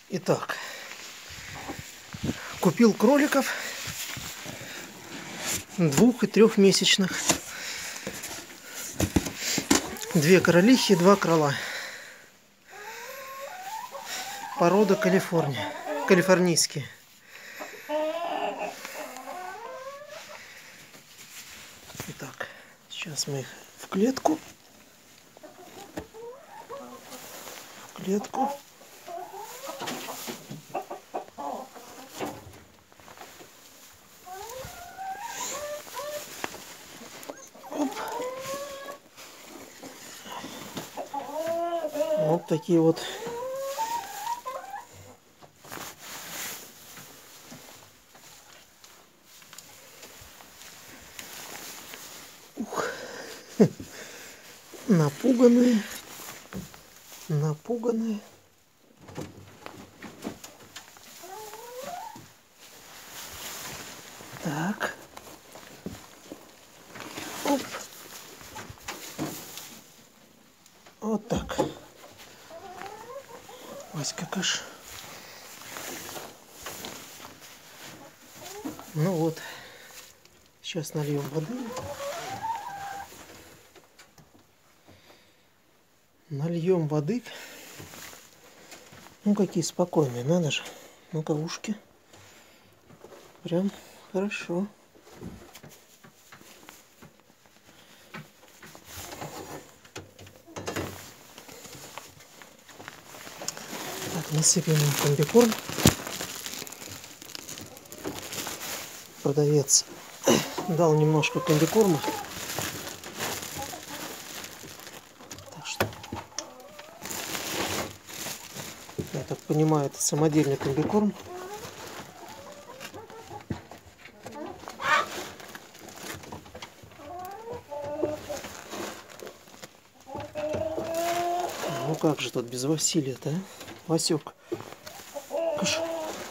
Итак, купил кроликов 2- и 3-месячных. 2 кролихи, 2 крола. Порода Калифорния. Калифорнийские. Итак, сейчас мы их в клетку. В клетку. Оп. Вот такие вот напуганные. Напуганные. Так. Оп. Вот так. Васька каш. Ну вот. Сейчас нальем воды. Нальем воды. Ну какие спокойные, надо же. Ну-ка, ушки. Прям хорошо. Так, насыпем комбикорм. Продавец дал немножко комбикорма. Так что, я так понимаю, это самодельный комбикорм. Ну как же тут без Василия-то, а? Васек. Кыш.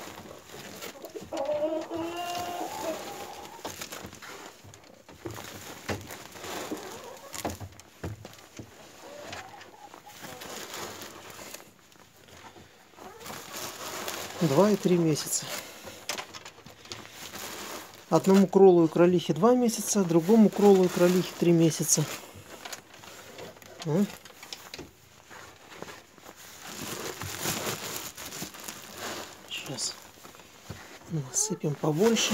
Два и 3 месяца. Одному кролу и кролихе 2 месяца, другому кролу и кролихе 3 месяца. Сейчас насыпем побольше.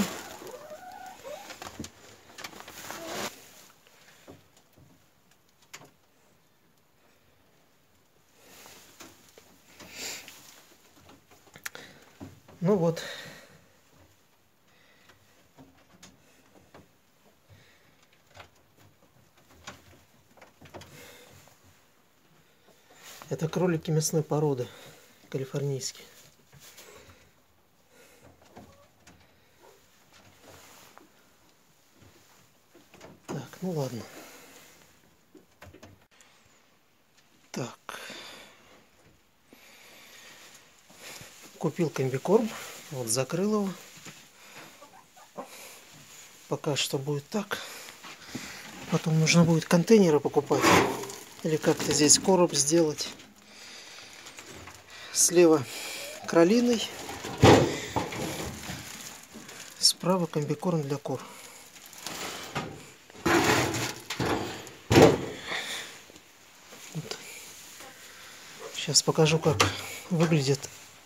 Ну вот. Это кролики мясной породы, калифорнийские. Так, ну ладно. Так. Купил комбикорм. Вот закрыл его. Пока что будет так. Потом нужно будет контейнеры покупать. Или как-то здесь короб сделать. Слева кролиный. Справа комбикорм для кур. Вот. Сейчас покажу, как выглядит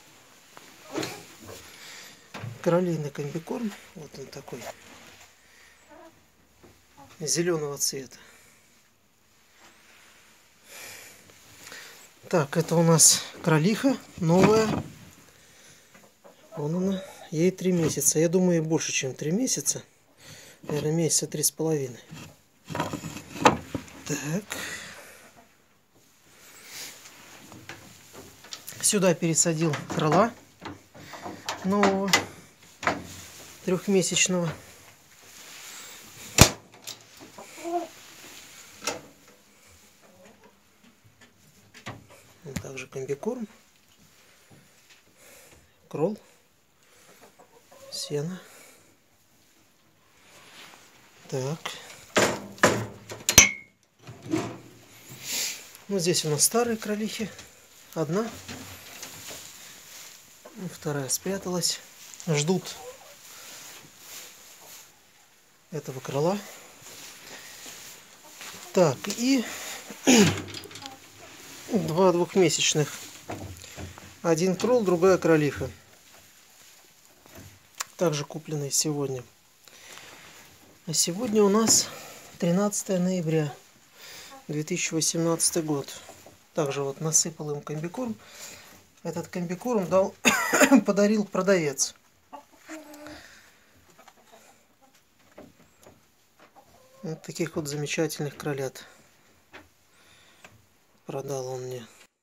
кролиный комбикорм. Вот он такой. Зеленого цвета. Так, это у нас кролиха новая. Вон она. Ей 3 месяца. Я думаю, больше, чем 3 месяца. Наверное, месяца 3,5. Так. Сюда пересадил крола нового 3-месячного. Также комбикорм, крол, сено. Так. Ну, здесь у нас старые кролихи. Одна. Вторая спряталась. Ждут этого крыла. Так, и два двухмесячных. Один крол, другая кролиха. Также купленные сегодня. А сегодня у нас 13 ноября 2018 год. Также вот насыпал им комбикорм. Этот комбикорм подарил продавец. Вот таких вот замечательных кролят продал он мне.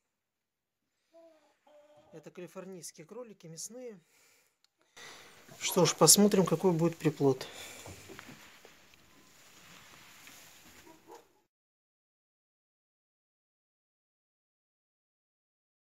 Это калифорнийские кролики мясные. Что ж, посмотрим, какой будет приплод.